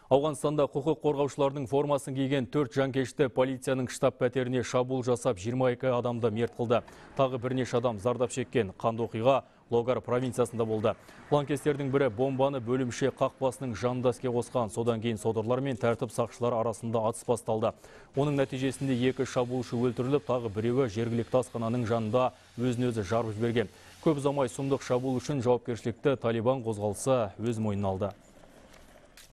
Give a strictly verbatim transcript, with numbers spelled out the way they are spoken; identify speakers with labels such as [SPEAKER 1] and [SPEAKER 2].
[SPEAKER 1] Ауғанстанда құқық қорғаушылардың формасын киген төрт жанкешті полицияның штаб пәтеріне шабуыл жасап жиырма екі адамды мерт қылды. Тағы бірнеше адам зардап шеккен. Қанды оқиға Логар провинциясында болды. Лаңкестердің бірі бомбаны бөлімше қақпасының жанында іске қосқан. Содан кейін содырлар мен тәртіп сақшылар арасында атыс басталды. Оның нәтижесінде екі шабуылшы өлтіріліп, тағы біреуі жергілікті асхананың жанында өзін өзі жарып жіберген. Көп ұзамай сұмдық шабуыл үшін жауапкершілікті Талибан қозғалысы өз мойнына алды.